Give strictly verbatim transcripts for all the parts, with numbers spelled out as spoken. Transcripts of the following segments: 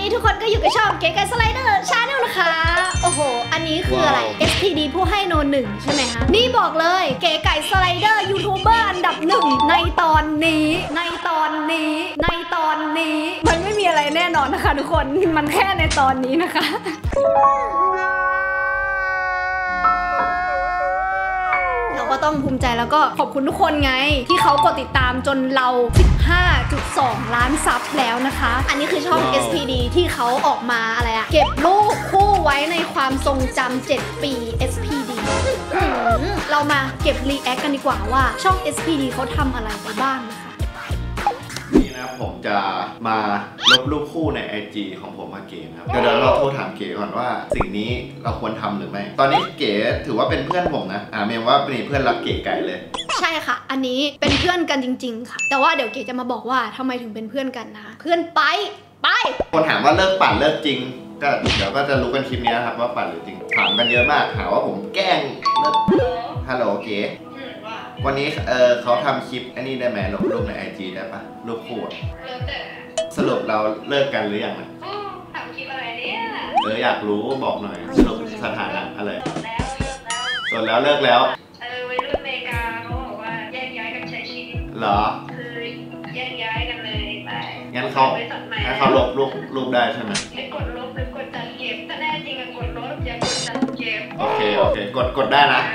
นี้ทุกคนก็อยู่กับช่องเก๋ไก่สไลเดอร์ชาแนลนะคะโอ้โหอันนี้คืออะไร เอส พี ดี ผู้ให้โนหนึ่งใช่ไหมคะนี่บอกเลยเก๋ไก่สไลเดอร์ยูทูบเบอร์อันดับหนึ่งในตอนนี้ในตอนนี้ในตอนนี้มันไม่มีอะไรแน่นอนนะคะทุกคนมันแค่ในตอนนี้นะคะก็ต้องภูมิใจแล้วก็ขอบคุณทุกคนไงที่เขากดติดตามจนเรา สิบห้าจุดสอง ล้านซับแล้วนะคะอันนี้คือช่อง wow. เอส พี ดี ที่เขาออกมาอะไรอะเก็บรูปคู่ไว้ในความทรงจำเจ็ดปี เอส พี ดี เรามาเก็บรีแอคกันดีกว่าว่าช่อง เอส พี ดี เขาทำอะไรไปบ้างนะคะนี่นะผมจะมาลบรูปคู่ใน ไอ จี ของผมมาเก๋ครับเดี๋ยวเราโทรถามเก๋ก่อนว่าสิ่งนี้เราควรทำหรือไม่ตอนนี้เก๋ถือว่าเป็นเพื่อนผมนะอ่าเมย์ว่าเป็นเพื่อนรักเก๋ไก่เลยใช่ค่ะอันนี้เป็นเพื่อนกันจริงๆค่ะแต่ว่าเดี๋ยวเก๋จะมาบอกว่าทำไมถึงเป็นเพื่อนกันนะคะเพื่อนไปไปคนถามว่าเลิกปั่นเลิกจริงก็เดี๋ยวก็จะรู้กันคลิปนี้นะครับว่าปั่นหรือจริงถามกันเยอะมากหาว่าผมแกล้งเลิกฮัลโหลเก๋วันนี้เออเขาทำคลิปอันนี้ได้ไหมลงรูปใน ไอ จี ได้ปะรูปคู่สรุปเราเลิกกันหรือยังนะทำคลิปอะไรเนี่ยเอออยากรู้บอกหน่อยสรุปสถานะอะไรส่วนแล้วเลิกแล้วเออวัยรุ่นอเมริกาเขาบอกว่าแยกย้ายกันใช้ชีวิตเหรอคือแยกย้ายกันเลยไปงั้นเขางั้นเขาลบรูปรูปได้ใช่ไหมไม่กดลบหรือกดจัดเก็บถ้าแน่จริงอะกดลบอย่ากดจัดเก็บโอเคโอเคกดกดได้นะ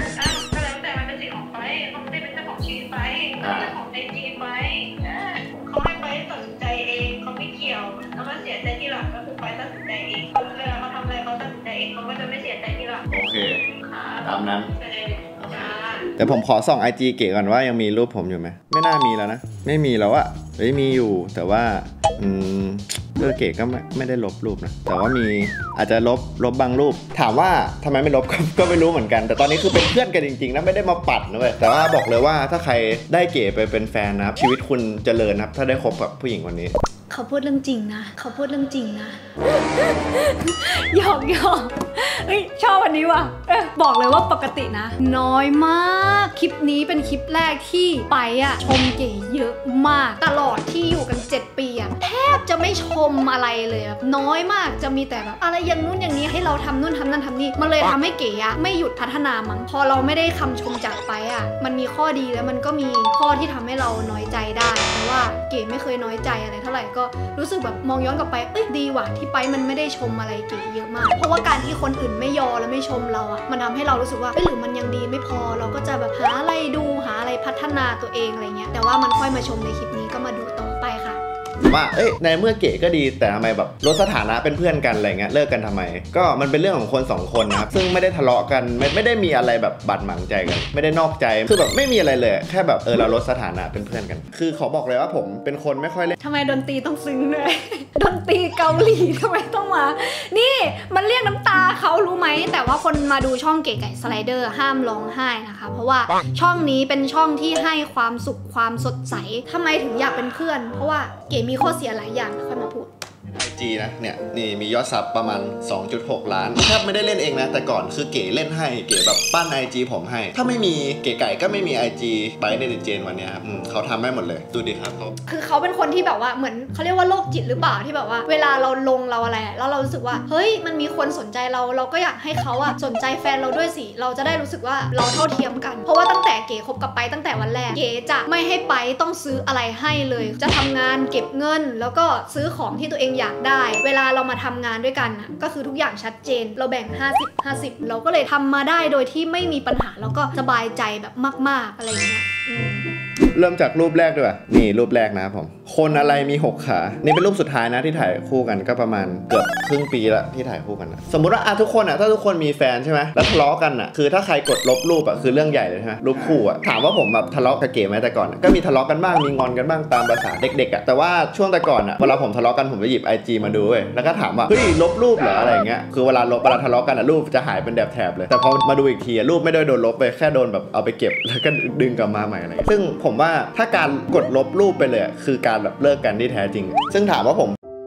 เขาให้ไปตัดสินใจเองเขาไม่เกี่ยวแล้วมาเสียใจที่หลังก็คือไปตัดสินใจเองเวลาเขาทำอะไรเขาตัดสินใจเองเขาก็จะไม่เสียใจที่หลังโอเคตามนั้นแต่ผมขอส่อง ไอ จี เก๋ก่อนว่ายังมีรูปผมอยู่ไหมไม่น่ามีแล้วนะไม่มีแล้วอะเฮ้ยมีอยู่แต่ว่าอืมเลือกเก๋ก็ไม่ไม่ได้ลบรูปนะแต่ว่ามีอาจจะลบลบบางรูปถามว่าทำไมไม่ลบก็ไม่รู้เหมือนกันแต่ตอนนี้คือเป็นเพื่อนกันจริงๆนะไม่ได้มาปัดนะเว้ยแต่ว่าบอกเลยว่าถ้าใครได้เก๋ไปเป็นแฟนนะครับชีวิตคุณเจริญนะครับถ้าได้คบกับผู้หญิงคนนี้เขาพูดเรื่องจริงนะเขาพูดเรื่องจริงนะหยอกหยอกเฮ้ยชอบวันนี้ว่ะบอกเลยว่าปกตินะน้อยมากคลิปนี้เป็นคลิปแรกที่ไปอ่ะชมเก๋เยอะมากตลอดที่อยู่กันเจ็ดปีอ่ะแทบจะไม่ชมอะไรเลยแบบน้อยมากจะมีแต่แบบอะไรอย่างนู้นอย่างนี้ให้เราทำนู่นทำนั่นทำนี่มันเลยทำให้เก๋อ่ะไม่หยุดพัฒนามั้งพอเราไม่ได้คำชมจากไปอ่ะมันมีข้อดีแล้วมันก็มีข้อที่ทำให้เราน้อยใจได้แต่ว่าเก๋ไม่เคยน้อยใจอะไรเท่าไหร่ก็รู้สึกแบบมองย้อนกลับไปเอ้ยดีว่ะที่ไปมันไม่ได้ชมอะไรเก๋เยอะมากเพราะว่าการที่คนอื่นไม่ยอและไม่ชมเราอ่ะมันทำให้เรารู้สึกว่าเอ้ยหรือมันยังดีไม่พอเราก็จะแบบหาอะไรดูหาอะไรพัฒนาตัวเองอะไรเงี้ยแต่ว่ามันค่อยมาชมในคลิปนี้ก็มาดูต่อไปค่ะว่าเอ้ยในเมื่อเก๋ก็ดีแต่ทำไมแบบลดสถานะเป็นเพื่อนกันอะไรเงี้ยเลิกกันทำไมก็มันเป็นเรื่องของคนสองคนนะครับซึ่งไม่ได้ทะเลาะกันไม่ไม่ได้มีอะไรแบบบาดหมางใจกันไม่ได้นอกใจคือแบบไม่มีอะไรเลยแค่แบบเออเราลดสถานะเป็นเพื่อนกันคือขอบอกเลยว่าผมเป็นคนไม่ค่อยเล่นทำไมดนตรีต้องซึ้งด้วยดนตรีเกาหลีทำไมต้องมานี่มันเรียกน้ำตาเขารู้ไหมแต่ว่าคนมาดูช่องเก๋ไก่สไลเดอร์ห้ามร้องไห้นะคะเพราะว่าช่องนี้เป็นช่องที่ให้ความสุขความสดใสทำไมถึงอยากเป็นเพื่อนเพราะว่าเก๋มีข้อเสียหลายอย่างค่อยมาพูดไอ จี นะเนี่ยนี่มียอดซับประมาณ สองจุดหก ล้านแทบไม่ได้เล่นเองนะแต่ก่อนคือเก๋เล่นให้เก๋แบบปั้น ไอ จี ผมให้ถ้าไม่มีเก๋ไก่ก็ไม่มี ไอ จี ไปในเดเจนวันนี้ครับเขาทำให้หมดเลยดูดิครับเขาคือเขาเป็นคนที่แบบว่าเหมือนเขาเรียกว่าโรคจิตหรือเปล่าที่แบบว่าเวลาเราลงเราอะไรแล้วเรารู้สึกว่าเฮ้ยมันมีคนสนใจเราเราก็อยากให้เขาอะสนใจแฟนเราด้วยสิเราจะได้รู้สึกว่าเราเท่าเทียมกันเพราะว่าตั้งแต่เก๋คบกับไปตั้งแต่วันแรกเก๋จะไม่ให้ไปต้องซื้ออะไรให้เลยจะทำงานเก็บเงินแล้วก็ซื้อของที่ตัวเองอยากได้เวลาเรามาทำงานด้วยกันนะก็คือทุกอย่างชัดเจนเราแบ่งห้าสิบ ห้าสิบเราก็เลยทำมาได้โดยที่ไม่มีปัญหาแล้วก็สบายใจแบบมากๆอะไรอย่างเงี้ยเริ่มจากรูปแรกด้วยนี่รูปแรกนะครับผมคนอะไรมีหกขานี่เป็นรูปสุดท้ายนะที่ถ่ายคู่กันก็ประมาณเกือบครึ่งปีละที่ถ่ายคู่กันนะสมมุติว่าอ่ะทุกคนอ่ะถ้าทุกคนมีแฟนใช่ไหมแล้วทะเลาะกันอ่ะคือถ้าใครกดลบรูปอ่ะคือเรื่องใหญ่เลยใช่ไหมรูปคู่อ่ะถามว่าผมแบบทะเลาะกับเก๋ไหมแต่ก่อนก็มีทะเลาะกันบ้างมีงอนกันบ้างตามภาษาเด็กๆอ่ะแต่ว่าช่วงแต่ก่อนอ่ะเวลาผมทะเลาะกันผมจะหยิบ ไอ จี มาดูเว้ยแล้วก็ถามว่าเฮ้ยลบรูปเหรออะไรเงี้ยคือเวลาลบเวลาทะเลาะกันอ่ะรูปจะหายเป็นแถบๆเลยแต่พอมาดูอีกทีรูปไม่ได้โดนลบไปแค่โดนแบบเอาไปเก็บแล้วก็ดึงกลับมาใหม่อะไรซึ่งผมว่าถ้าการกดลบรูปไปเลยคือการแบบเลิกกันที่แท้จริงซึ่งถามว่าผม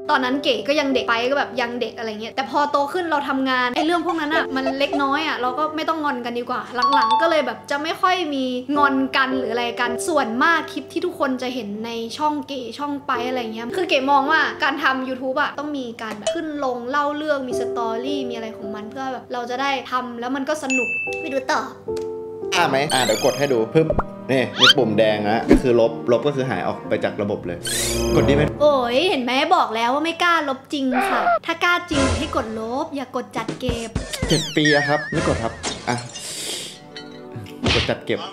ตอนนั้นเก๋ก็ยังเด็กไปก็แบบยังเด็กอะไรเงี้ยแต่พอโตขึ้นเราทำงานไอ้เรื่องพวกนั้นอ่ะมันเล็กน้อยอ่ะเราก็ไม่ต้องงอนกันดีกว่าหลังๆก็เลยแบบจะไม่ค่อยมีงอนกันหรืออะไรกันส่วนมากคลิปที่ทุกคนจะเห็นในช่องเก๋ช่องไปอะไรเงี้ยคือเก๋มองว่าการทำ YouTube อ่ะต้องมีการแบบขึ้นลงเล่าเรื่องมีสตอรี่มีอะไรของมันเพื่อแบบเราจะได้ทำแล้วมันก็สนุกไปดูต่ออ่ะไหมอ่ะเดี๋ยวกดให้ดูปึ๊บนี่มีปุ่มแดงนะก็คือลบลบก็คือหายออกไปจากระบบเลยกดดีไหมโอ้ยเห็นไหมบอกแล้วว่าไม่กล้าลบจริงค่ะถ้ากล้าจริงให้กดลบอย่ากดจัดเก็บเจ็ดปีอะครับไม่กดครับอ่ะกดจัดเก็บ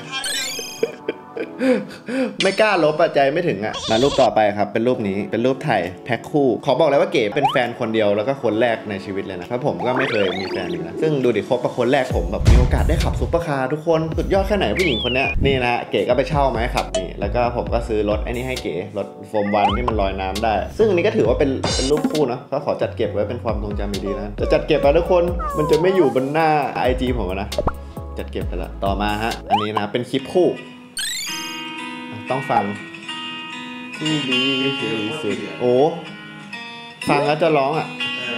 ไม่กล้าลบอะใจไม่ถึงอะมารูปต่อไปครับเป็นรูปนี้เป็นรูปถ่ายแพ็คคู่ขอบอกเลยว่าเก๋เป็นแฟนคนเดียวแล้วก็คนแรกในชีวิตเลยนะเพราะผมก็ไม่เคยมีแฟนเลยนะซึ่งดูดิคบกับคนแรกผมแบบมีโอกาสได้ขับซุปเปอร์คาร์ทุกคนสุดยอดแค่ไหนผู้หญิงคนนี้นี่นะเก๋ก็ไปเช่ามาให้ขับนี่แล้วก็ผมก็ซื้อรถไอ้นี่ให้เก๋รถโฟมวันที่มันลอยน้ำได้ซึ่งอันนี้ก็ถือว่าเป็นเป็นรูปคู่เนาะก็ขอจัดเก็บไว้เป็นความทรงจำดีๆนะจะจัดเก็บไปทุกคนมันจะไม่อยู่บนหน้า ไอ จี ผมนะจัดเก็บไปละต่อมาฮะอันนี้นะเป็นคลิปคู่ต้องฟังที่ดีที่สุดโอ้ฟังแล้วจะร้องอ่ะ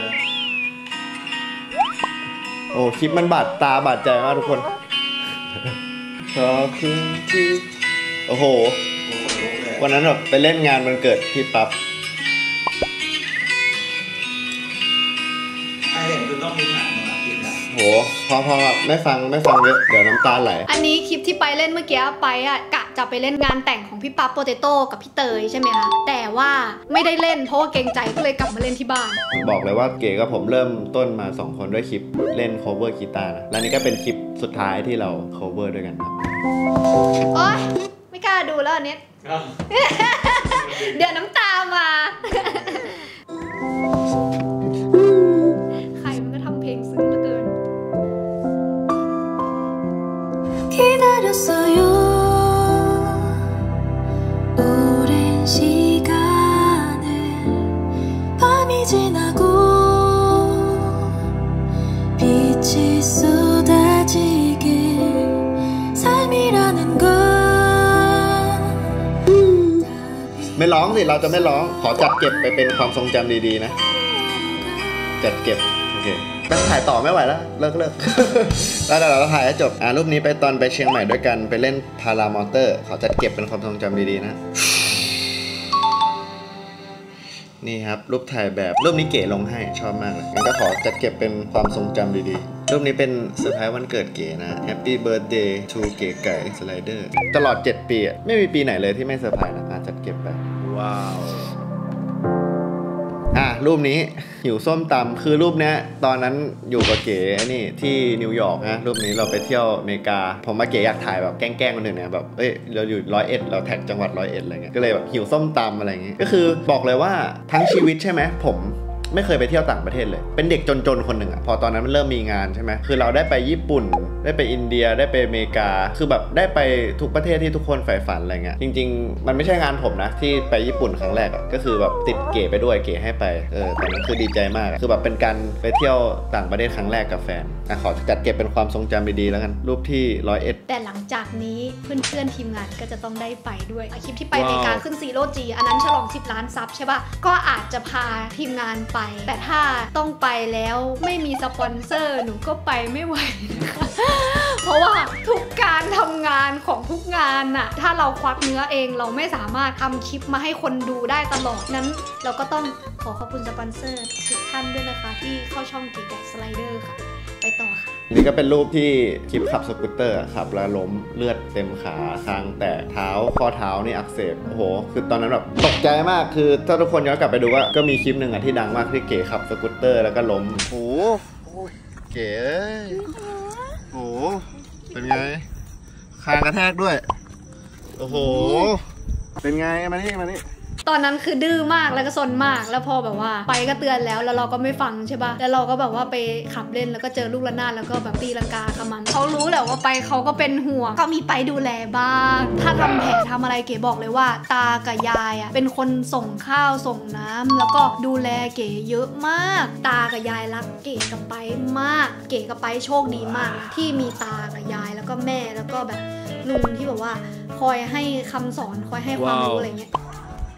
โอ้คลิปมันบาดตาบาดใจมากทุกคนขอบคุณที่โอ้โหวันนั้นแบบไปเล่นงานวันเกิดพี่ปั๊บไอเห็นคุณต้องมีหนังมาคิดนะโหพอพอไม่ฟังไม่ฟังเยอะเดี๋ยวน้ำตาไหลอันนี้คลิปที่ไปเล่นเมื่อกี้ไปอ่ะกะจะไปเล่นงานแต่งของพี่ปั๊บโปเตโต้กับพี่เตยใช่ไหมคะแต่ว่าไม่ได้เล่นเพราะว่าเกรงใจก็เลยกลับมาเล่นที่บ้านบอกเลยว่าเก๋กับผมเริ่มต้นมาสองคนด้วยคลิปเล่น cover กีตาร์นะและนี่ก็เป็นคลิปสุดท้ายที่เรา cover ด้วยกันครับโอ๊ยไม่กล้าดูแล้วอันนี้ เดี๋ยวน้ำตามาใครมันก็ทำเพลงซึ้งเหลือเกินไม่ร้องสิเราจะไม่ร้องขอจัดเก็บไปเป็นความทรงจำดีๆนะจัดเก็บโอเคไปถ่ายต่อไม่ไหวแล้วเลิกเลิกแล้วเดี๋ยวเราถ่ายให้จบอ่ารูปนี้ไปตอนไปเชียงใหม่ด้วยกันไปเล่นพารามอเตอร์ขอจัดเก็บเป็นความทรงจำดีๆนะนี่ครับรูปถ่ายแบบรูปนี้เก๋ลงให้ชอบมากเลยงั้นก็ขอจัดเก็บเป็นความทรงจำดีๆรูปนี้เป็นเซอร์ไพรส์วันเกิดเก๋นะ Happy Birthday to เก๋ไก่สไลเดอร์ตลอดเจ็ดปีอ่ะไม่มีปีไหนเลยที่ไม่เซอร์ไพรส์นะจัดเก็บไปว้าวอ่ะรูปนี้หิวส้มตำคือรูปเนี้ยตอนนั้นอยู่กับเก๋นี่ที่นิวยอร์กนะรูปนี้เราไปเที่ยวอเมริกาผมมาเก๋อยากถ่ายแบบแกล้งๆคนหนึ่งเนี่ยแบบเอ้ยเราอยู่ร้อยเอ็ดเราแท็กจังหวัดร้อยเอ็ดอะไรเงี้ยก็เลยแบบหิวส้มตำอะไรเงี้ยก็คือบอกเลยว่าทั้งชีวิตใช่ไหมผมไม่เคยไปเที่ยวต่างประเทศเลยเป็นเด็กจนๆคนหนึ่งอะพอตอนนั้นมันเริ่มมีงานใช่ไหมคือเราได้ไปญี่ปุ่นได้ไปอินเดียได้ไปอเมริกาคือแบบได้ไปทุกประเทศที่ทุกคนใฝ่ฝันอะไรเงี้ยจริงๆมันไม่ใช่งานผมนะที่ไปญี่ปุ่นครั้งแรกอะก็คือแบบติดเก๋ไปด้วยเก๋ให้ไปเออตอนนั้นคือดีใจมากคือแบบเป็นการไปเที่ยวต่างประเทศครั้งแรกกับแฟนอ่ะขอจัดเก็บเป็นความทรงจำดีๆแล้วกันรูปที่ร้อยเอ็ดแต่หลังจากนี้เพื่อนๆทีมงานก็จะต้องได้ไปด้วยคลิปที่ไปอเมริกาขึ้นซีโร่จีอันนั้นฉลองสิบล้านซับใช่ป่ะก็อาจจะพาทีมงานไปแต่ถ้าต้องไปแล้วไม่มีสปอนเซอร์หนูก็ไปไม่ไหวนะคะเพราะว่าทุกการทำงานของทุกงานน่ะถ้าเราควักเนื้อเองเราไม่สามารถทำคลิปมาให้คนดูได้ตลอดนั้นเราก็ต้องขอขอบคุณสปอนเซอร์ทุกท่านด้วยนะคะที่เข้าช่องเก๋ไก่สไลเดอร์ค่ะไปต่อค่ะนี่ก็เป็นรูปที่คลิปขับสกูตเตอร์ขับแล้วล้มเลือดเต็มขาคางแตกเท้าข้อเท้านี่อักเสบโอ้โหคือตอนนั้นแบบตกใจมากคือถ้าทุกคนย้อนกลับไปดูว่าก็มีคลิปหนึ่งอะที่ดังมากที่เก๋ขับสกูตเตอร์แล้วก็ล้มโอ้โหเก๋โอ้โหเป็นไงคางกระแทกด้วยโอ้โหเป็นไงมานี่มานี่ตอนนั้นคือดื้อมากแล้วก็ซนมากแล้วพอแบบว่าไปก็เตือนแล้วแล้วเราก็ไม่ฟังใช่ป่ะแล้วเราก็แบบว่าไปขับเล่นแล้วก็เจอลูกระนาดแล้วก็แบบตีลังกากับมันเขารู้แหละว่าไปเขาก็เป็นห่วงก็มีไปดูแลบ้างถ้าทำแผลทำอะไรเก๋บอกเลยว่าตากับยายอ่ะเป็นคนส่งข้าวส่งน้ำแล้วก็ดูแลเก๋เยอะมากตากับยายรักเก๋กับไปมากเก๋กับไปโชคดีมากที่มีตากับยายแล้วก็แม่แล้วก็แบบลุงที่แบบว่าคอยให้คำสอนคอยให้ความรู้อะไรเงี้ย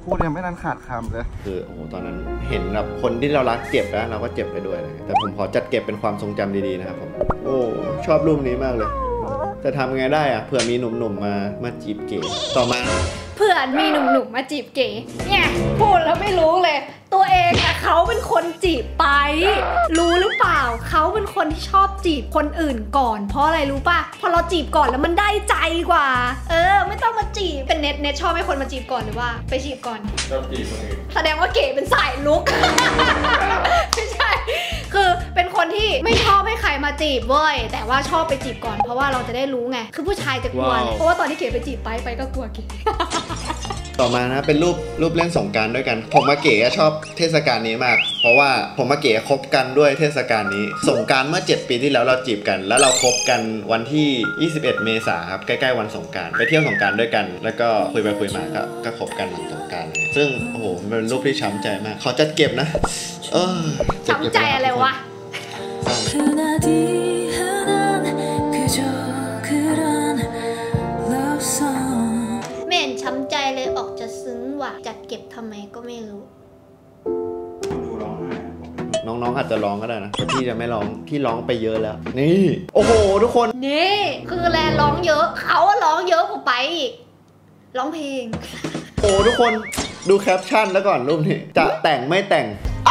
พูดยังไม่ทันขาดคำเลยคือโอ้โหตอนนั้นเห็นแบบคนที่เรารักเจ็บแล้วเราก็เจ็บไปด้วยเลยแต่ผมขอจัดเก็บเป็นความทรงจำดีๆนะครับผมโอ้ชอบรูปนี้มากเลยจะทำไงได้อะเผื่อมีหนุ่มๆมามาจีบเก๋ต่อมาเพื่อนมีหนุ่มๆมาจีบเก๋เนี่ยพูดแล้วไม่รู้เลยตัวเองอะเขาเป็นคนจีบไปรู้หรือเปล่าเขาเป็นคนที่ชอบจีบคนอื่นก่อนเพราะอะไรรู้ป่ะพอเราจีบก่อนแล้วมันได้ใจกว่าเออไม่ต้องมาจีบเป็นเน็ตเน็ตชอบให้คนมาจีบก่อนหรือว่าไปจีบก่อนชอบจีบคนอื่นแสดงว่าเก๋เป็นสายลุก ไม่ใช่คือเป็นคนที่ไม่ชอบให้ใครมาจีบเว้ยแต่ว่าชอบไปจีบก่อนเพราะว่าเราจะได้รู้ไงคือผู้ชายจะกลัว wow. เพราะว่าตอนที่เก๋ไปจีบไปไปก็กลัวเก๋ต่อมานะเป็นรูปรูปเล่นสงกรานต์ด้วยกันผมมาเก๋ชอบเทศกาลนี้มากเพราะว่าผมมาเก๋คบกันด้วยเทศกาลนี้สงกรานต์เมื่อเจ็ดปีที่แล้วเราจีบกันแล้วเราคบกันวันที่ยี่สิบเอ็ดเมษายนครับใกล้ๆวันสงกรานต์ไปเที่ยวสงกรานต์ด้วยกันแล้วก็คุยไปคุยมาก็ก็คบกันหลังสงกรานต์ซึ่งโอ้โหเป็นรูปที่ช้ำใจมากขอจัดเก็บนะเออช้ำใจอะไรวะเม่นช้ำใจเลยออกจะซึ้งว่ะจัดเก็บทำไมก็ไม่รู้น้องๆอาจจะร้องก็ได้นะแต่พี่จะไม่ร้องพี่ร้องไปเยอะแล้วนี่โอ้โหทุกคนนี่คือแลร้องเยอะเขาร้องเยอะกว่าไปอีกร้องเพลงโอ้ทุกคนดูแคปชั่นแล้วก่อนรูปนี้จะแต่งไม่แต่ง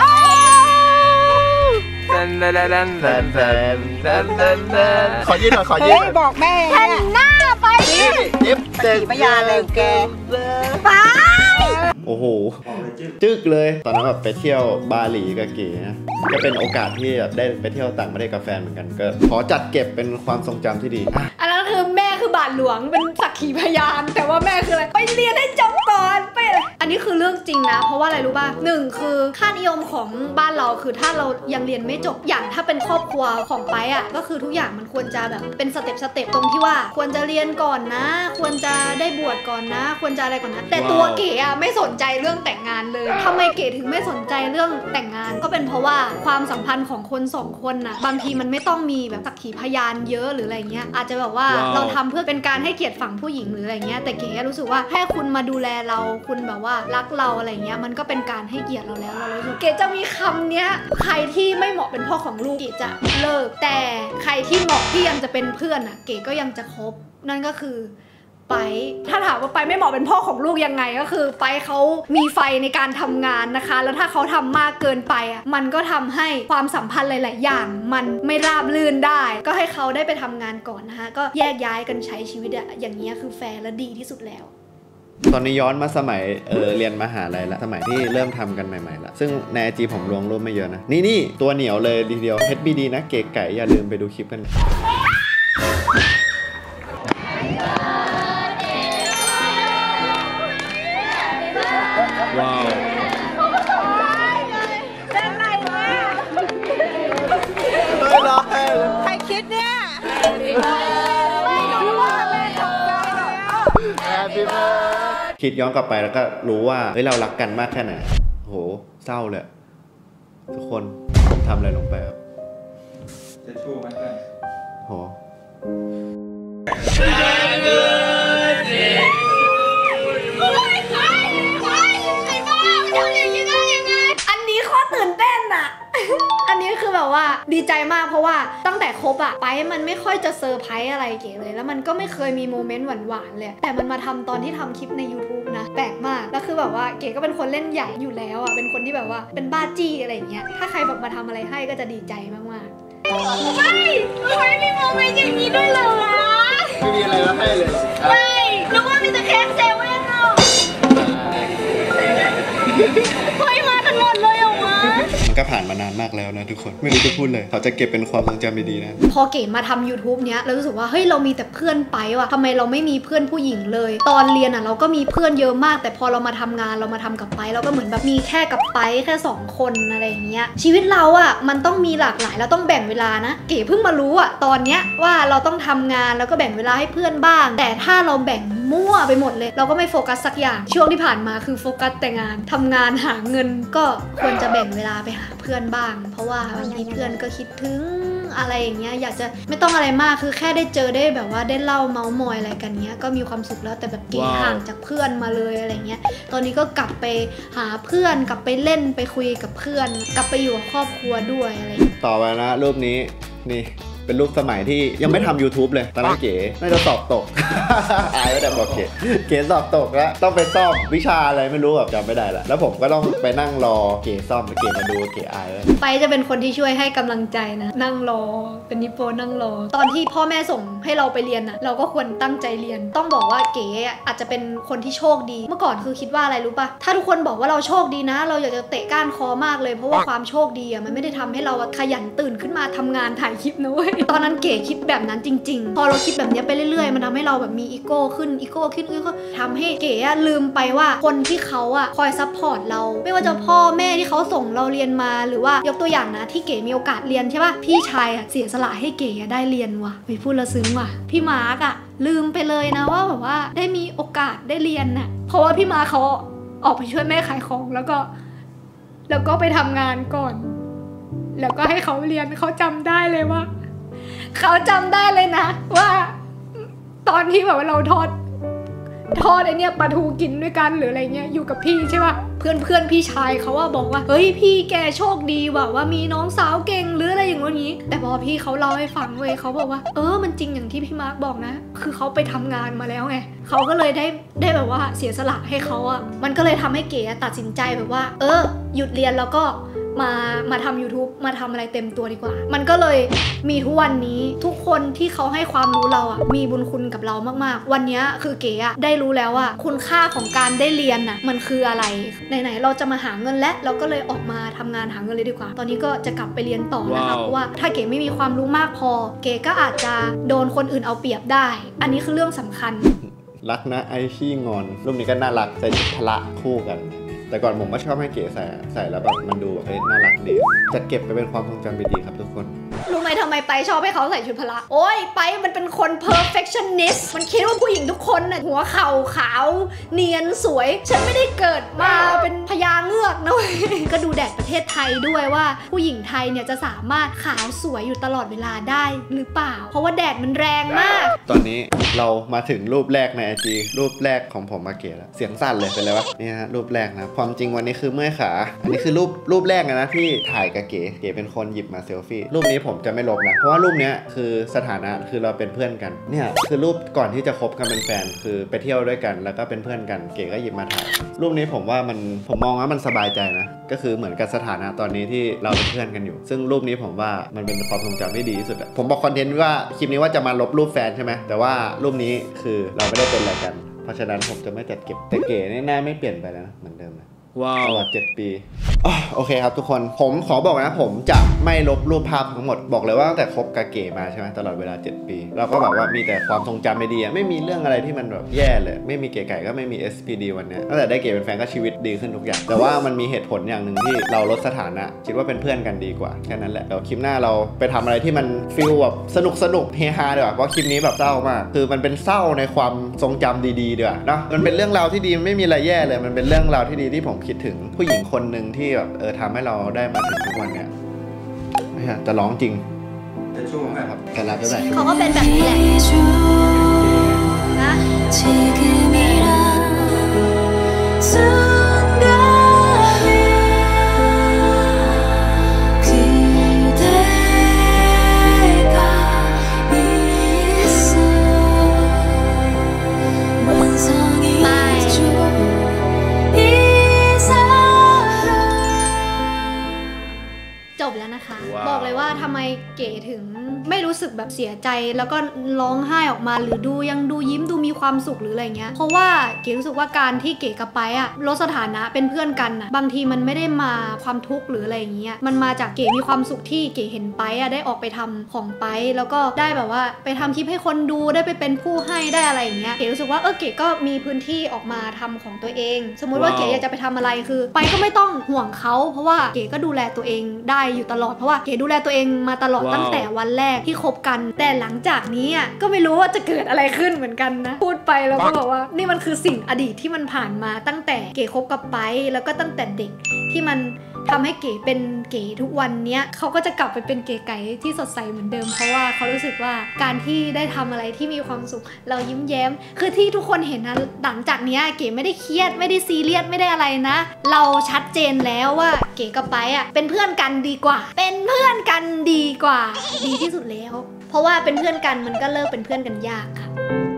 ขอยืนหน่อยขอยืนบอกแม่แทนหน้าไปดิยิบเต็มพยาเลยแกไปโอ้โหจึ๊กเลยตอนนั้นแบบไปเที่ยวบาหลีกับเก๋นะก็เป็นโอกาสที่แบบได้ไปเที่ยวต่างประเทศกับแฟนเหมือนกันก็ขอจัดเก็บเป็นความทรงจำที่ดีอันนั้นคือแม่คือบาทหลวงเป็นสักขีพยานแต่ว่าแม่คืออะไรไปเรียนให้จบก่อนไปอะไรอันนี้คือเรื่องจริงนะเพราะว่าอะไรรู้ป่ะหนึ่งคือค่านิยมของบ้านเราคือถ้าเรายังเรียนไม่จบอย่างถ้าเป็นครอบครัวของไปอ่ะก็คือทุกอย่างมันควรจะแบบเป็นสเต็ปสเต็ปตรงที่ว่าควรจะเรียนก่อนนะควรจะได้บวชก่อนนะควรจะอะไรก่อนนะแต่ตัวเก๋อะไม่สนใจเรื่องแต่งงานเลยทำไมเก๋ถึงไม่สนใจเรื่องแต่งงานก็เป็นเพราะว่าความสัมพันธ์ของคนสองคนน่ะบางทีมันไม่ต้องมีแบบสักขีพยานเยอะหรืออะไรเงี้ยอาจจะแบบว่า wow. เราทำเพื่อเป็นการให้เกียรติฝั่งผู้หญิงหรืออะไรเงี้ยแต่เก๋รู้สึกว่าแค่คุณมาดูแลเราคุณแบบว่ารักเราอะไรเงี้ยมันก็เป็นการให้เกียรติเราแล้วเรารู้สึกเก๋จะมีคำเนี้ยใครที่ไม่เหมาะเป็นพ่อของลูกเก๋จะเลิกแต่ใครที่เหมาะที่ยังจะเป็นเพื่อนอ่ะเก๋ก็ยังจะคบนั่นก็คือไปถ้าถามว่าไปไม่เหมาะเป็นพ่อของลูกยังไงก็คือไปเขามีไฟในการทำงานนะคะแล้วถ้าเขาทำมากเกินไปอ่ะมันก็ทำให้ความสัมพันธ์หลายๆอย่างมันไม่ราบรื่นได้ก็ให้เขาได้ไปทำงานก่อนนะคะก็แยกย้ายกันใช้ชีวิตอะอย่างเงี้ยคือแฟร์และดีที่สุดแล้วตอนนี้ย้อนมาสมัยเออเรียนมหาลัยละสมัยที่เริ่มทำกันใหม่ๆละซึ่งใน ไอ จี ผมลงรูปไม่เยอะนะนี่นี่ตัวเหนียวเลยทีเดียว เอช บี ดี นะเก๋ไก่อย่าลืมไปดูคลิปกันว้าวเป็นไรเนี่ยไม่ร้องให้เลยใครคิดเนี่ยไม่รู้ว่าแม่ทำได้แล้วคิดย้อนกลับไปแล้วก็รู้ว่าเฮ้ยเรารักกันมากแค่ไหนโหเศร้าเลยทุกคนผมทำอะไรลงไปครับจะชูไหมเพื่อนโหอันนี้ข้อตื่นเต้นอะอันนี้คือแบบว่าดีใจมากเพราะว่าตั้งแต่คบอะไปมันไม่ค่อยจะเซอร์ไพรส์อะไรเก๋เลยแล้วมันก็ไม่เคยมีโมเมนต์หวานๆเลยแต่มันมาทำตอนที่ทำคลิปใน YouTube นะแปลกมากแล้วคือแบบว่าเก๋ก็เป็นคนเล่นใหญ่อยู่แล้วอะเป็นคนที่แบบว่าเป็นบ้าจี้อะไรอย่างเงี้ยถ้าใครแบบมาทำอะไรให้ก็จะดีใจมากๆไม่ไม่มีโมเมนต์อย่างนี้ด้วยเหรอไม่มีอะไรมาให้เลยไม่นึกว่ามีแต่เค้กเซเว่นเอาเฮ้ยมาทั้งหมดเลยออกมามันก็ผ่านมานานมากแล้วนะทุกคนไม่รู้จะพูดเลยเขาจะเก็บเป็นความทรงจำดีๆนะพอเก๋มาทำ YouTube เนี้ยเรารู้สึกว่าเฮ้ยเรามีแต่เพื่อนไปว่ะทำไมเราไม่มีเพื่อนผู้หญิงเลยตอนเรียนอ่ะเราก็มีเพื่อนเยอะมากแต่พอเรามาทำงานเรามาทำกับไปเราก็เหมือนแบบมีแค่กับไปแค่สองคนอะไรอย่างเงี้ยชีวิตเราอ่ะมันต้องมีหลากหลายเราต้องแบ่งเวลานะเก๋เพิ่งมารู้อ่ะตอนเนี้ยว่าเราต้องทำงานแล้วก็แบ่งเวลาให้เพื่อนบ้างแต่ถ้าเราแบ่งมั่วไปหมดเลยเราก็ไม่โฟกัสสักอย่างช่วงที่ผ่านมาคือโฟกัสแต่งานทำงานหาเงินก็ควรจะแบ่งเวลาไปหาเพื่อนบ้างเพราะว่าบางทีเพื่อนก็คิดถึงอะไรอย่างเงี้ยอยากจะไม่ต้องอะไรมากคือแค่ได้เจอได้แบบว่าได้เล่าเมาส์มอยอะไรกันเงี้ยก็มีความสุขแล้วแต่แบบเก๋ wow. ห่างจากเพื่อนมาเลยอะไรเงี้ยตอนนี้ก็กลับไปหาเพื่อนกลับไปเล่นไปคุยกับเพื่อนกลับไปอยู่กับครอบครัวด้วยอะไรต่อไปนะรูปนี้นี่เป็นรูปสมัยที่ยังไม่ทำ YouTube เลยตอนนั้นเก๋น่าจะสอบตก อายแล้วแต่บอกเก๋เก๋สอบตกแล้วต้องไปซ่อมวิชาอะไรไม่รู้แบบจำไม่ได้ละแล้วผมก็ต้องไปนั่งรอเก๋ซ่อมเก๋มาดูเก๋อายแล้วไปจะเป็นคนที่ช่วยให้กำลังใจนะนั่งรอเป็นนิโปนั่งรอตอนที่พ่อแม่ส่งให้เราไปเรียนนะเราก็ควรตั้งใจเรียนต้องบอกว่าเก๋อาจจะเป็นคนที่โชคดีเมื่อก่อนคือคิดว่าอะไรรู้ปะถ้าทุกคนบอกว่าเราโชคดีนะเราอยากจะเตะก้านคอมากเลยเพราะว่าความโชคดีอะมันไม่ได้ทำให้เราขยันตื่นขึ้นมาทำงานถ่ายคลิปนะเว้ยตอนนั้นเก๋คิดแบบนั้นจริงๆพอเราคิดแบบนี้ไปเรื่อยๆมันทำให้เราแบบมีอีโก้ขึ้นอีโก้ขึ้นอีโก้ทำให้เก๋ลืมไปว่าคนที่เขาอะคอยซัพพอร์ตเราไม่ว่าจะพ่อแม่ที่เขาส่งเราเรียนมาหรือว่ายกตัวอย่างนะที่เก๋มีโอกาสเรียนใช่ป่ะพี่ชายอะเสียสละให้เก๋ได้เรียนว่ะไม่พูดละซึ้งว่ะพี่มาร์กอะลืมไปเลยนะว่าแบบว่าได้มีโอกาสได้เรียนน่ะเพราะว่าพี่มาร์กเขาออกไปช่วยแม่ขายของแล้วก็แล้วก็ไปทำงานก่อนแล้วก็ให้เขาเรียนเขาจำได้เลยว่าเขาจำได้เลยนะว่าตอนที่แบบว่าเราทอดทอดไอเนี้ยปลาทูกินด้วยกันหรืออะไรเงี้ยอยู่กับพี่ใช่ป่ะเพื่อนเพื่อนพี่ชายเขาว่าบอกว่าเฮ้ยพี่แกโชคดีว่ะว่ามีน้องสาวเก่งหรืออะไรอย่างงี้แต่พอพี่เขาเล่าให้ฟังเว้ยเขาบอกว่าเออมันจริงอย่างที่พี่มาร์คบอกนะคือเขาไปทำงานมาแล้วไงเขาก็เลยได้ได้แบบว่าเสียสละให้เขาอ่ะมันก็เลยทำให้เก๋ตัดสินใจแบบว่าเออหยุดเรียนแล้วก็มามาทำ YouTube มาทำอะไรเต็มตัวดีกว่ามันก็เลยมีทุกวันนี้ทุกคนที่เขาให้ความรู้เราอ่ะมีบุญคุณกับเรามากๆวันนี้คือเก๋อ่ะได้รู้แล้วว่าคุณค่าของการได้เรียนน่ะมันคืออะไรไหนๆเราจะมาหาเงินและเราก็เลยออกมาทำงานหาเงินเลยดีกว่าตอนนี้ก็จะกลับไปเรียนต่อนะคะ wow. เพราะว่าถ้าเก๋ไม่มีความรู้มากพอเก๋ก็อาจจะโดนคนอื่นเอาเปรียบได้อันนี้คือเรื่องสำคัญรักนะไอชี่งอนรูปนี้ก็น่ารักใส่ชุดพละคู่กันแต่ก่อนผมก็ชอบให้เก๋ใส่ใส่แล้วแบบมันดูแบบเฮ้ยน่ารักดีจะเก็บไปเป็นความทรงจำดีๆครับทุกคนรู้ไหมทำไมไปชอบให้เขาใส่ชุดพละโอ้ยไปมันเป็นคน perfectionist มันคิดว่าผู้หญิงทุกคนน่ะหัวเข่าขาวเนียนสวยฉันไม่ได้เกิดมาเป็นพญาเงือกนะ ก็ดูแดดประเทศไทยด้วยว่าผู้หญิงไทยเนี่ยจะสามารถขาวสวยอยู่ตลอดเวลาได้หรือเปล่าเพราะว่าแดดมันแรงมากตอนนี้เรามาถึงรูปแรกใน ไอ จี รูปแรกของผมมาเก๋แล้วเสียงสั่นเลยเป็นไรวะนี่ฮะรูปแรกนะความจริงวันนี้คือเมื่อยขาอันนี้คือรูปรูปแรกนะที่ถ่ายกับเก๋เก๋เป็นคนหยิบมาเซลฟี่รูปนี้ผมจะไม่ลบนะเพราะว่ารูปนี้คือสถานะคือเราเป็นเพื่อนกันเนี่ยคือรูปก่อนที่จะคบกันเป็นแฟนคือไปเที่ยวด้วยกันแล้วก็เป็นเพื่อนกันเก๋ก็หยิบมาถ่ายรูปนี้ผมว่ามันผมมองว่ามันสบายใจนะก็คือเหมือนกับสถานะตอนนี้ที่เราเป็นเพื่อนกันอยู่ซึ่งรูปนี้ผมว่ามันเป็นความทรงจำที่ดีที่สุดผมบอกคอนเทนต์ว่าคลิปนี้ว่าจะมาลบรูปแฟนใช่ไหมแต่ว่ารูปนี้คือเราไม่ได้เป็นอะไรกันเพราะฉะนั้นผมจะไม่จัดเก็บแต่เก๋นี่หน้าไม่เปลี่ยนไปแล้วนะเหมือนเดิมเลยว้าวตลอดเจ็ดปีโอเคครับทุกคนผมขอบอกนะผมจะไม่ลบรูปภาพทั้งหมดบอกเลยว่าตั้งแต่คบกับเก๋มาใช่ไหมตลอดเวลาเจ็ดปีเราก็แบบว่ามีแต่ความทรงจำไม่ดีไม่มีเรื่องอะไรที่มันแบบแย่เลยไม่มีเก๋ไก่ก็ไม่มี เอส พี ดี วันนี้ตั้งแต่ได้เก๋เป็นแฟนก็ชีวิตดีขึ้นทุกอย่างแต่ว่ามันมีเหตุผลอย่างหนึ่งที่เราลดสถานะคิดว่าเป็นเพื่อนกันดีกว่าแค่นั้นแหละเดี๋ยวคลิปหน้าเราไปทำอะไรที่มันฟีลแบบสนุกสนุกเฮฮาดีกว่าเพราะคลิปนี้แบบเศร้ามากคือมันเป็นเศร้าในความทรงจำดีๆดีกว่าเนาะมันเป็นเรื่องราวที่ดีไม่มีอะไรแย่เลยมันเป็นเรื่องราวที่ดีที่ผมคิดถึงผู้หญิงคนหนึ่งที่แบบเออทำให้เราได้มาถึงทุกวันเนี้ยไม่ใช่จะร้องจริงจะช่วยไหมครับแต่รับได้เขาก็เป็นแบบนี้แหละนะจบแล้วนะคะ wow. บอกเลยว่าทำไมเก๋ถึงไม่รู้สึกแบบเสียใจแล้วก็ร้องไห้ออกมาหรือดูยังดูยิ้มดูมีความสุขหรืออะไรเงี้ยเพราะว่าเก๋รู้สึกว่าการที่เก๋กับไปอะลดสถานะเป็นเพื่อนกันอะบางทีมันไม่ได้มาความทุกข์หรืออะไรเงี้ยมันมาจากเก๋มีความสุขที่เก๋เห็นไปอะได้ออกไปทำของไปแล้วก็ได้แบบว่าไปทำคลิปให้คนดูได้ไปเป็นผู้ให้ได้อะไรเงี้ยเก๋รู้สึกว่าเออเก๋ก็มีพื้นที่ออกมาทำของตัวเองสมมุติว่า wow. เก๋อยากจะไปทำอะไรคือไปก็ไม่ต้องห่วงเขาเพราะว่าเก๋ก็ดูแลตัวเองได้อยู่ตลอดเพราะว่าเก๋ดูแลตัวเองมาตลอด wow. ตั้งแต่วันแรกที่คบกันแต่หลังจากนี้อ่ะก็ไม่รู้ว่าจะเกิดอะไรขึ้นเหมือนกันนะพูดไปแล้วก็บอกว่านี่มันคือสิ่งอดีตที่มันผ่านมาตั้งแต่เก๋คบกับไปแล้วก็ตั้งแต่เด็กที่มันทำให้เก๋เป็นเก๋ทุกวันเนี้ยเขาก็จะกลับไปเป็นเก๋ไก่ที่สดใสเหมือนเดิมเพราะว่าเขารู้สึกว่าการที่ได้ทำอะไรที่มีความสุขเรายิ้มแย้มคือที่ทุกคนเห็นนะหลังจากนี้เก๋ไม่ได้เครียดไม่ได้ซีเรียสไม่ได้อะไรนะเราชัดเจนแล้วว่าเก๋กับไปอ่ะเป็นเพื่อนกันดีกว่าเป็นเพื่อนกันดีกว่าดีที่สุดแล้วเพราะว่าเป็นเพื่อนกันมันก็เลิกเป็นเพื่อนกันยากค่ะ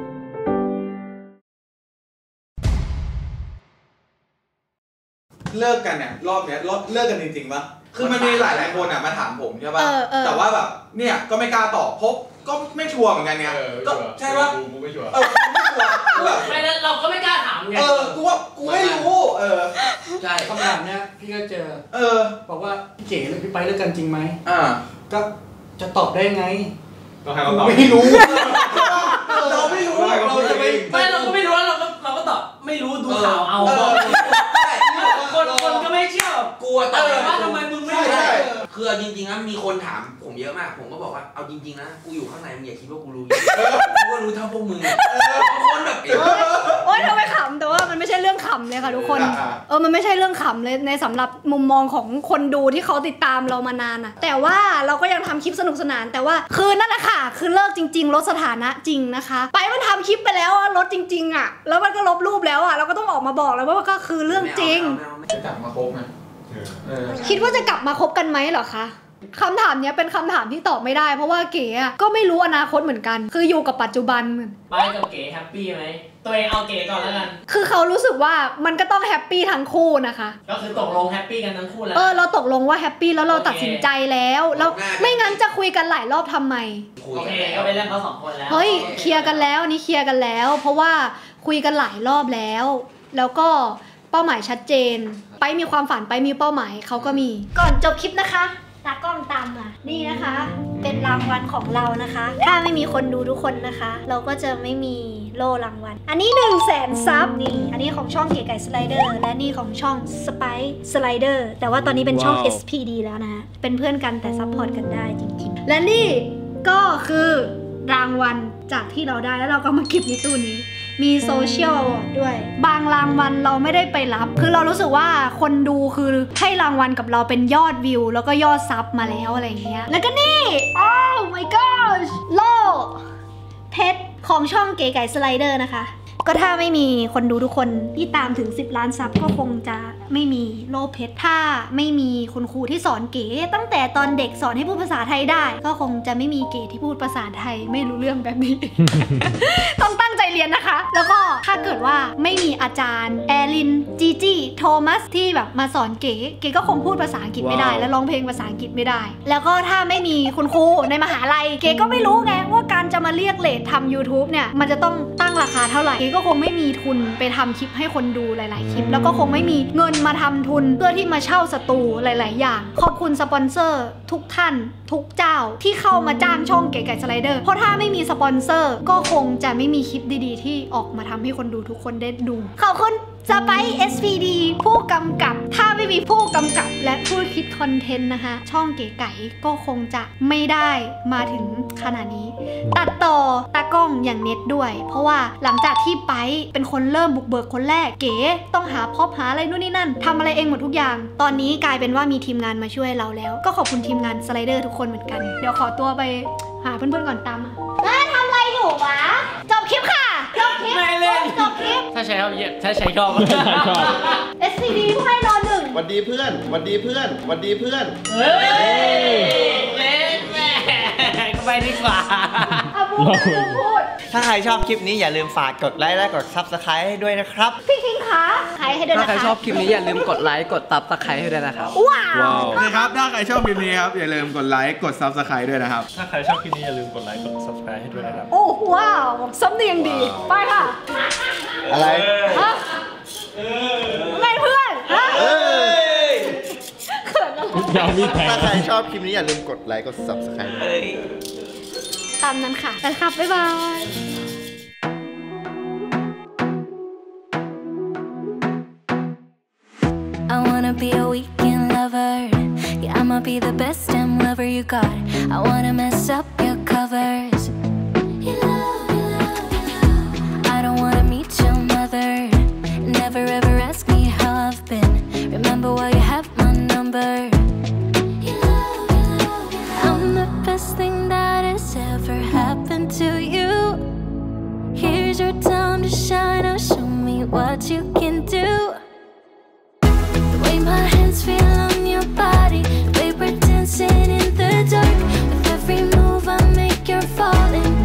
เลิกกันเนี่ยรอบเนี้ยรอบเลิกกันจริงๆปะคือมันมีหลายหลายคนอ่ะมาถามผมใช่ปะแต่ว่าแบบเนี่ยก็ไม่กล้าตอบเพราะก็ไม่ชัวร์เหมือนกันเนี่ยก็ใช่ปะกูไม่ชัวร์เออไม่ชัวร์แบบไม่แล้วเราก็ไม่กล้าถามไงเออกูว่ากูไม่รู้เออใช่คำถามเนี้ยพี่ก็เจอเออบอกว่าพี่เก๋หรือพี่ไปเลิกกันจริงไหมอ่าก็จะตอบได้ไงก็ให้เขาตอบไม่รู้เราไม่รู้เราจะไม่ไม่เราก็ไม่รู้เราก็เราก็ตอบไม่รู้ดูข่าวเอาคนคนก็ไม่เชื่อกลัวตอบว่าทำไมมึงไม่ใช่คือจริงๆนะมีคนถามผมเยอะมากผมก็บอกว่าเอาจริงๆนะกูอยู่ข้างในมึงอย่าคิดว่ากูรู้กูก็รู้เท่าพวกมึงคนแบบโอ๊ยทำไมขำแต่ว่ามันไม่ใช่เรื่องขำเลยค่ะทุกคนเออมันไม่ใช่เรื่องขำเลยในสำหรับมุมมองของคนดูที่เขาติดตามเรามานานอะแต่ว่าเราก็ยังทำคลิปสนุกสนานแต่ว่าคือนั่นแหละค่ะคือเลิกจริงๆลดสถานะจริงนะคะไปมันทำคลิปไปแล้วลดจริงๆอะแล้วมันก็ลบรูปแล้วอะเราก็ต้องออกมาบอกแล้วว่าก็คือเรื่องจริงจะกลับมาคบไหมคิดว่าจะกลับมาคบกันไหมเหรอคะคำถามนี้เป็นคำถามที่ตอบไม่ได้เพราะว่าเก๋ก็ไม่รู้อนาคตเหมือนกันคืออยู่กับปัจจุบันไปกับเก๋แฮปปี้ไหมตัวเองเอาเก๋ก่อนแล้วกันคือเขารู้สึกว่ามันก็ต้องแฮปปี้ทั้งคู่นะคะก็คือตกลงแฮปปี้กันทั้งคู่แล้วเออเราตกลงว่าแฮปปี้แล้วเราตัดสินใจแล้วแล้วไม่งั้นจะคุยกันหลายรอบทำไมโอเคก็เป็นเรื่องเขาสองคนแล้วเฮ้ยเคลียร์กันแล้วนี่เคลียร์กันแล้วเพราะว่าคุยกันหลายรอบแล้วแล้วก็เป้าหมายชัดเจนไปมีความฝันไปมีเป้าหมายเขาก็มีก่อนจบคลิปนะคะตากล้องตามมานี่นะคะเป็นรางวัลของเรานะคะถ้าไม่มีคนดูทุกคนนะคะเราก็จะไม่มีโล่รางวัลอันนี้หนึ่งแสนซับนี่อันนี้ของช่องเก๋ไก่สไลเดอร์และนี่ของช่องสไปซ์สไลเดอร์แต่ว่าตอนนี้เป็นช่อง เอส พี ดี แล้วนะเป็นเพื่อนกันแต่ซัพพอร์ตกันได้จริงๆและนี่ก็คือรางวัลจากที่เราได้แล้วเราก็มาเก็บในตู้นี้มีโซเชียลอวอร์ดด้วยบางรางวัลเราไม่ได้ไปรับคือเรารู้สึกว่าคนดูคือให้รางวัลกับเราเป็นยอดวิวแล้วก็ยอดซับมาแล้วอะไรอย่างเงี้ยแล้วก็นี่ oh my gosh โล่เพชรของช่องเก๋ไก่สไลเดอร์นะคะก็ถ้าไม่มีคนดูทุกคนที่ตามถึงสิบล้านซับก็คงจะไม่มีโล่เพชรถ้าไม่มีคุณครูที่สอนเก๋ตั้งแต่ตอนเด็กสอนให้พูดภาษาไทยได้ก็คงจะไม่มีเก๋ที่พูดภาษาไทยไม่รู้เรื่องแบบนี้ ต้องตั้งใจเรียนนะคะแล้วก็ถ้าเกิดว่าไม่มีอาจารย์แอลินจีจี้โทมัสที่แบบมาสอนเก๋เก๋ก็คงพูดภาษาอังกฤษไม่ได้ wow. และร้องเพลงภาษาอังกฤษไม่ได้แล้วก็ถ้าไม่มีคุณครูในมหาลัยเก๋ก็ไม่รู้ไงว่าการจะมาเรียกเรททำ YouTube เนี่ยมันจะต้องตั้งราคาเท่าไหร่ก็คงไม่มีทุนไปทำคลิปให้คนดูหลายๆคลิปแล้วก็คงไม่มีเงินมาทำทุนเพื่อที่มาเช่าสตูหลายๆอย่างขอบคุณสปอนเซอร์ทุกท่านทุกเจ้าที่เข้ามาจ้างช่องเก๋ไก่สไลเดอร์เพราะถ้าไม่มีสปอนเซอร์ก็คงจะไม่มีคลิปดีๆที่ออกมาทำให้คนดูทุกคนได้ดูขอบคุณสไปซ์ เอส พี ดี ผู้กำกับถ้าไม่มีผู้กำกับและผู้คิดคอนเทนต์นะคะช่องเก๋ไก่ก็คงจะไม่ได้มาถึงขนาดนี้ตัดต่อตากล้องอย่างเน็ตด้วยเพราะว่าหลังจากที่ไปเป็นคนเริ่มบุกเบิกคนแรกเก๋ต้องหาพ็อปหาอะไรนู่นนี่นั่นทำอะไรเองหมดทุกอย่างตอนนี้กลายเป็นว่ามีทีมงานมาช่วยเราแล้วก็ขอบคุณทีมงานสไลเดอร์ทุกคนเหมือนกันเดี๋ยวขอตัวไปหาเพื่อนๆก่อนตามมาเฮ้ยทำอะไรอยู่วะจบคลิปค่ะจบคลิปไม่เล่นจบคลิปถ้าใช้ชอบถ้าใช้ชอบ เอส ซี ดี ผู้ให้รอหนึ่งวันดีเพื่อนวันดีเพื่อนวันดีเพื่อนเฮ้ยเล่นแม่ก็ไปดีกว่าถ้าใครชอบคลิปนี้อย่าลืมฝากกดไลค์และกดซับสไครต์ให้ด้วยนะครับพี่คิงคะใครให้ด้วยนะคะถ้าใครชอบคลิปนี้อย่าลืมกดไลค์กดซับสไครต์ให้ด้วยนะครับว้าวนะครับถ้าใครชอบคลิปนี้ครับอย่าลืมกดไลค์กดซับสไครต์ด้วยนะครับถ้าใครชอบคลิปนี้อย่าลืมกดไลค์กดซับสไครต์ให้ด้วยนะครับโอ้ว้าวสำเนียงดีไปค่ะอะไรฮะไงเพื่อนฮะเขินอะไรถ้าใครชอบคลิปนี้อย่าลืมกดไลค์กดซับสไครต์ตามนั้นค่ะไปครับบ๊ายบาย I wanna be a weekend lover Yeah I'ma be the best damn lover you got I wanna mess up your covers I don't wanna meet your mother Never ever ask me how I've been Remember why you have my number what you can do. The way my hands feel on your body, the way we're dancing in the dark. With every move I make, you're falling.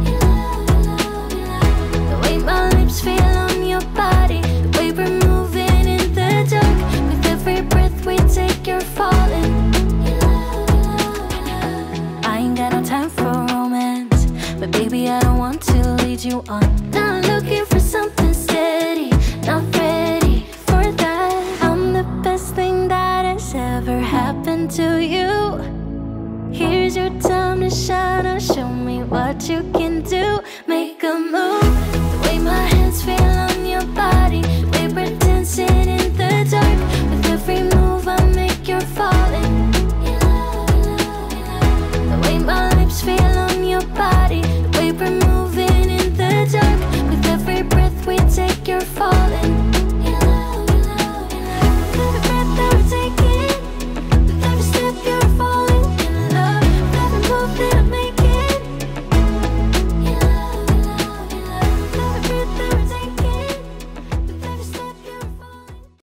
The way my lips feel on your body, the way we're moving in the dark. With every breath we take, you're falling. I ain't got no time for romance, but baby I don't want to lead you on. Not looking for something steady, not ready for that. I'm the best thing that has ever happened to you. Here's your time to shine, and show me what you can do.